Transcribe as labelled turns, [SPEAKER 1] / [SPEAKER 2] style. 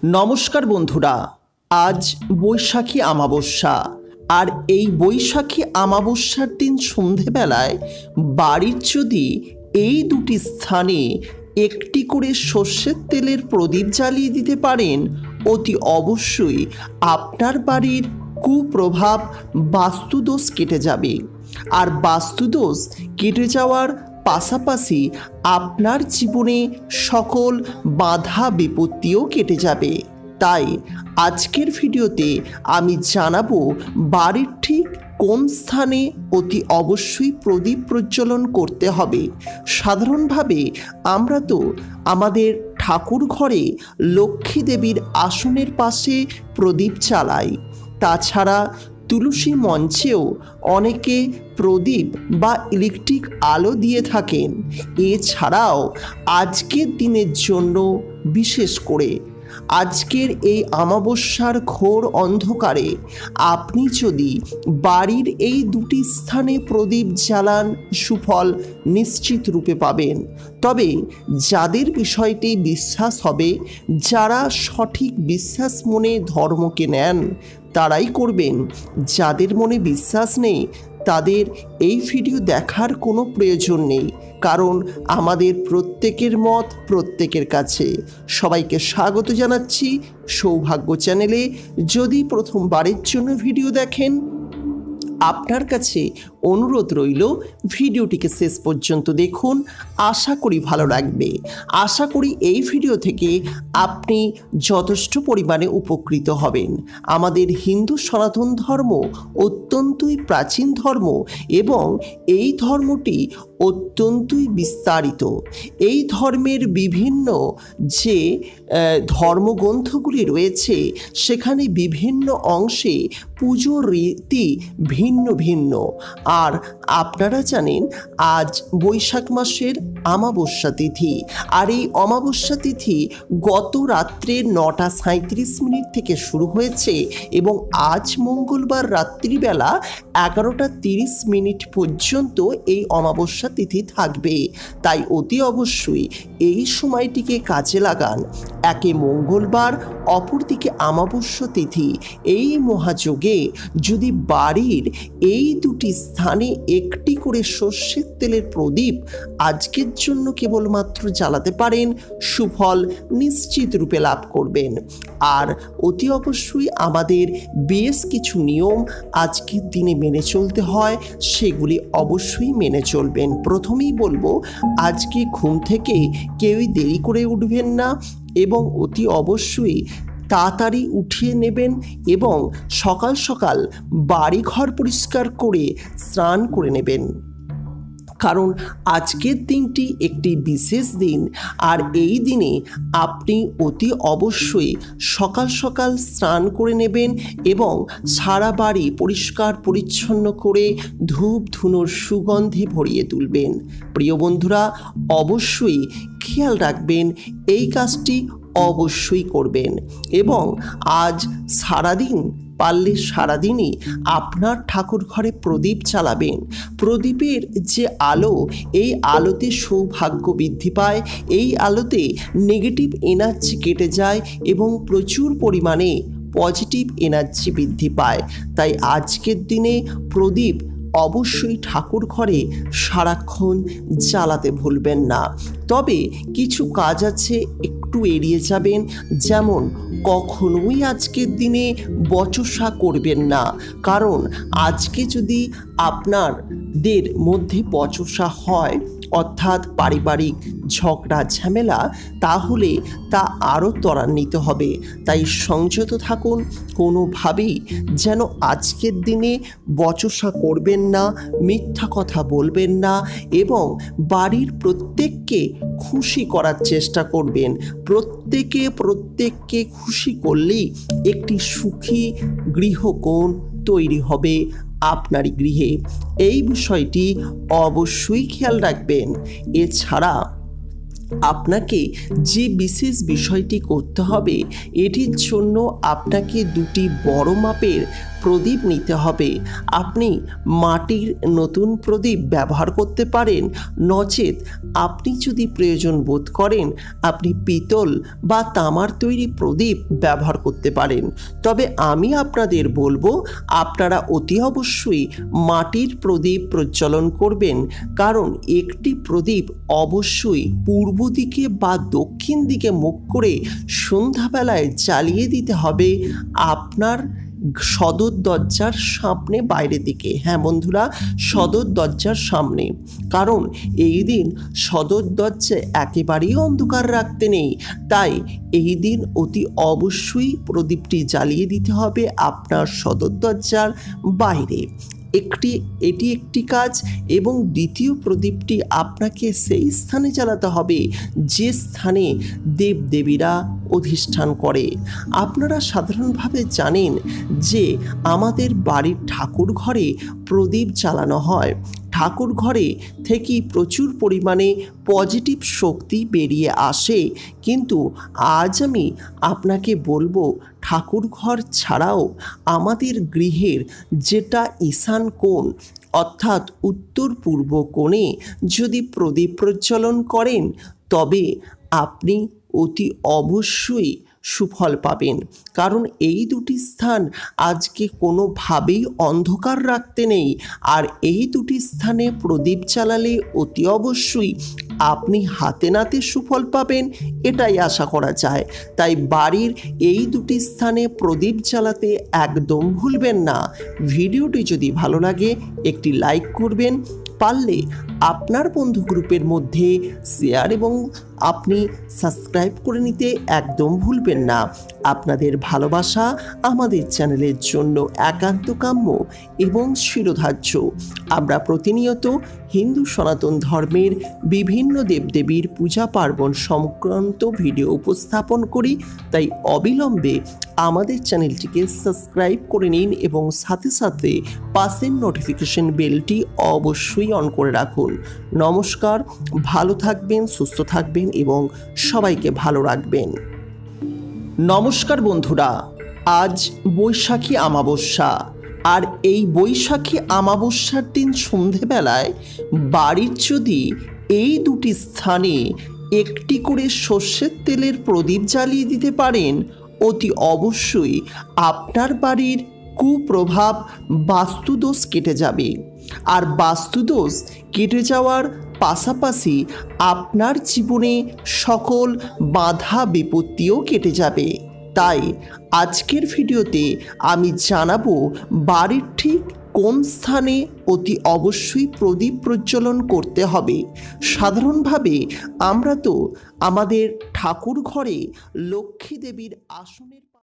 [SPEAKER 1] নমস্কার বন্ধুরা, আজ বৈশাখী অমাবস্যা। আর এই বৈশাখী অমাবস্যার দিন সন্ধেবেলায় বাড়ির যদি এই দুটি স্থানে একটি করে সর্ষের তেলের প্রদীপ জ্বালিয়ে দিতে পারেন, অতি অবশ্যই আপনার বাড়ির কুপ্রভাব বাস্তুদোষ কেটে যাবে। আর বাস্তুদোষ কেটে যাওয়ার পাশাপাশি আপনার জীবনে সকল বাধা বিপত্তিও কেটে যাবে। তাই আজকের ভিডিওতে আমি জানাবো বাড়ির ঠিক কোন স্থানে অতি অবশ্যই প্রদীপ প্রজ্বলন করতে হবে। সাধারণভাবে আমরা তো আমাদের ঠাকুর ঘরে লক্ষ্মী দেবীর আসনের পাশে প্রদীপ জ্বালাই। তাছাড়া তুলসী মঞ্চেও অনেকে প্রদীপ বা ইলেকট্রিক আলো দিয়ে থাকেন। এছাড়াও আজকের দিনের জন্য বিশেষ করে আজকের এই অমাবস্যার ঘোর অন্ধকারে আপনি যদি বাড়ির এই দুটি স্থানে প্রদীপ জ্বালান, সুফল নিশ্চিত রূপে পাবেন। তবে যাদের বিষয়টি বিশ্বাস হবে, যারা সঠিক বিশ্বাস মনে ধর্মকে নেন, তারাই করবেন। যাদের মনে বিশ্বাস নেই তাদের এই ভিডিও দেখার কোনো প্রয়োজন নেই, কারণ আমাদের প্রত্যেকের মত প্রত্যেকের কাছে। সবাইকে স্বাগত জানাচ্ছি সৌভাগ্য চ্যানেলে। যদি প্রথমবারের জন্য ভিডিও দেখেন, আপনার কাছে অনুরোধ রইল ভিডিওটিকে শেষ পর্যন্ত দেখুন, আশা করি ভালো লাগবে। আশা করি এই ভিডিও থেকে আপনি যথেষ্ট পরিমাণে উপকৃত হবেন। আমাদের হিন্দু সনাতন ধর্ম অত্যন্তই প্রাচীন ধর্ম এবং এই ধর্মটি অত্যন্তই বিস্তারিত। এই ধর্মের বিভিন্ন যে ধর্মগ্রন্থগুলি রয়েছে সেখানে বিভিন্ন অংশে পুজোর রীতি ভিন্ন ভিন্ন। আর আপনারা জানেন আজ বৈশাখ মাসের অমাবস্যা তিথি। আর এই অমাবস্যা তিথি গত রাত্রে 9:37 থেকে শুরু হয়েছে এবং আজ মঙ্গলবার রাত্রিবেলা 11:30 পর্যন্ত এই অমাবস্যা তিথি থাকবে। তাই অতি অবশ্যই এই সময়টিকে কাজে লাগান। একে মঙ্গলবার, অপরদিকে অমাবস্যা তিথি। এই মহাযোগে যদি বাড়ির এই দুটি স্থানে একটি করে সর্ষের তেলের প্রদীপ আজকের জন্য কেবলমাত্র জ্বালাতে পারেন, সুফল নিশ্চিত রূপে লাভ করবেন। আর অতি অবশ্যই আমাদের বেশ কিছু নিয়ম আজকের দিনে মেনে চলতে হয়, সেগুলি অবশ্যই মেনে চলবেন। প্রথমেই বলবো, আজকে ঘুম থেকে কেউই দেরি করে উঠবেন না এবং অতি অবশ্যই তাড়াতাড়ি উঠিয়ে নেবেন এবং সকাল সকাল বাড়িঘর পরিষ্কার করে স্নান করে নেবেন, কারণ আজকের দিনটি একটি বিশেষ দিন। আর এই দিনে আপনি অতি অবশ্যই সকাল সকাল স্নান করে নেবেন এবং সারা বাড়ি পরিষ্কার পরিচ্ছন্ন করে ধূপ ধুনোর সুগন্ধে ভরিয়ে তুলবেন। প্রিয় বন্ধুরা, অবশ্যই খেয়াল রাখবেন এই কাজটি অবশ্যই করবেন এবং আজ সারাদিন পারলে সারাদিনই আপনার ঠাকুর ঘরে প্রদীপ চালাবেন। প্রদীপের যে আলো, এই আলোতে সৌভাগ্য বৃদ্ধি পায়, এই আলোতে নেগেটিভ এনার্জি কেটে যায় এবং প্রচুর পরিমাণে পজিটিভ এনার্জি বৃদ্ধি পায়। তাই আজকের দিনে প্রদীপ অবশ্যই ঠাকুর ঘরে সারাক্ষণ জ্বালাতে ভুলবেন না। তবে কিছু কাজ আছে, একটু এড়িয়ে যাবেন। যেমন কখনোই আজকের দিনে বচসা করবেন না, কারণ আজকে যদি আপনাদের মধ্যে বচসা হয়, অর্থাৎ পারিবারিক ঝগড়া ঝামেলা, তাহলে তা আরও ত্বরান্বিত হবে। তাই সংযত থাকুন, কোনোভাবেই যেন আজকের দিনে বচসা করবেন না, মিথ্যা কথা বলবেন না এবং বাড়ির প্রত্যেককে খুশি করার চেষ্টা করবেন। প্রত্যেককে খুশি করলেই একটি সুখী গৃহকোণ তৈরি হবে আপনারই গৃহে। এই বিষয়টি অবশ্যই খেয়াল রাখবেন। এছাড়া আপনাকে যে বিশেষ বিষয়টি করতে হবে, এটির জন্য আপনাকে দুটি বড় মাপের প্রদীপ নিতে হবে। আপনি মাটির নতুন প্রদীপ ব্যবহার করতে পারেন, নচেত আপনি যদি প্রয়োজন বোধ করেন আপনি পিতল বা তামার তৈরি প্রদীপ ব্যবহার করতে পারেন। তবে আমি আপনাদের বলবো আপনারা অতি অবশ্যই মাটির প্রদীপ প্রজ্বলন করবেন, কারণ একটি প্রদীপ অবশ্যই পূর্ব দিকে বা দক্ষিণ দিকে মুখ করে সন্ধ্যাবেলায় জ্বালিয়ে দিতে হবে আপনার সদর দরজার সামনে, বাইরের দিকে। হ্যাঁ বন্ধুরা, সদর দরজার সামনে, কারণ এই দিন সদর দরজায় একেবারেই অন্ধকার রাখতে নেই। তাই এই দিন অতি অবশ্যই প্রদীপটি জ্বালিয়ে দিতে হবে আপনার সদর দরজার বাইরে। এটি একটি কাজ, এবং দ্বিতীয় প্রদীপটি আপনাকে সেই স্থানে জ্বালাতে হবে যে স্থানে দেবদেবীরা অধিষ্ঠান করে। আপনারা সাধারণভাবে জানেন যে আমাদের বাড়ির ঠাকুর ঘরে প্রদীপ জ্বালানো হয়। ঠাকুর ঘরে থেকেই প্রচুর পরিমাণে পজিটিভ শক্তি বেরিয়ে আসে। কিন্তু আজ আমি আপনাকে বলবো ঠাকুর ঘর ছাড়াও আমাদের গৃহের যেটা ঈশান কোণ, অর্থাৎ উত্তর পূর্ব কোণে যদি প্রদীপ প্রজ্বলন করেন তবে আপনি অতি অবশ্যই সুফল পাবেন। কারণ এই দুটি স্থান আজকে কোনোভাবেই অন্ধকার রাখতে নেই, আর এই দুটি স্থানে প্রদীপ জ্বালালে অতি অবশ্যই আপনি হাতে নাতে সুফল পাবেন, এটাই আশা করা যায়। তাই বাড়ির এই দুটি স্থানে প্রদীপ জ্বালাতে একদম ভুলবেন না। ভিডিওটি যদি ভালো লাগে একটি লাইক করবেন, পারলে আপনার বন্ধু গ্রুপের মধ্যে শেয়ার এবং আপনি সাবস্ক্রাইব করে নিতে একদম ভুলবেন না। আপনাদের ভালোবাসা আমাদের চ্যানেলের জন্য একান্ত কাম্য এবং শিরোধার্য। আমরা প্রতিনিয়ত হিন্দু সনাতন ধর্মের বিভিন্ন দেবদেবীর পূজা পার্বণ সংক্রান্ত ভিডিও উপস্থাপন করি, তাই অবিলম্বে আমাদের চ্যানেলটিকে সাবস্ক্রাইব করে নিন এবং সাথে সাথে পাশের নোটিফিকেশন বেলটি অবশ্যই অন করে রাখুন। নমস্কার, ভালো থাকবেন, সুস্থ থাকবেন এবং সবাইকে ভালো রাখবেন। নমস্কার বন্ধুরা, আজ বৈশাখী অমাবস্যা, আর এই বৈশাখী অমাবস্যার দিন সন্ধেবেলায় বাড়ির যদি এই দুটি স্থানে একটি করে সর্ষের তেলের প্রদীপ জ্বালিয়ে দিতে পারেন, অতি অবশ্যই আপনার বাড়ির কুপ্রভাব, বাস্তুদোষ কেটে যাবে। আর বাস্তুদোষ কেটে যাওয়ার পাশাপাশি আপনার জীবনে সকল বাধা বিপত্তিও কেটে যাবে। তাই আজকের ভিডিওতে আমি জানাবো বাড়ির ঠিক কোন স্থানে অতি অবশ্যই প্রদীপ প্রজ্বলন করতে হবে। সাধারণভাবে আমরা তো আমাদের ঠাকুর ঘরে লক্ষ্মী দেবীর আসনের